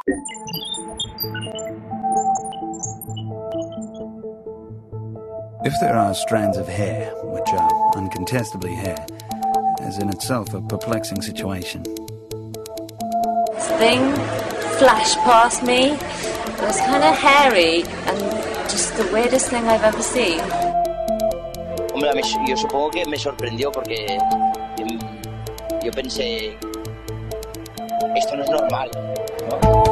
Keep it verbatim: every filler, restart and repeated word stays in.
If there are strands of hair, which are uncontestably hair, is in itself a perplexing situation. This thing flashed past me. It was kind of hairy and just the weirdest thing I've ever seen. Hombre, yo supongo que me sorprendió porque yo pensé, esto no es normal, ¿no?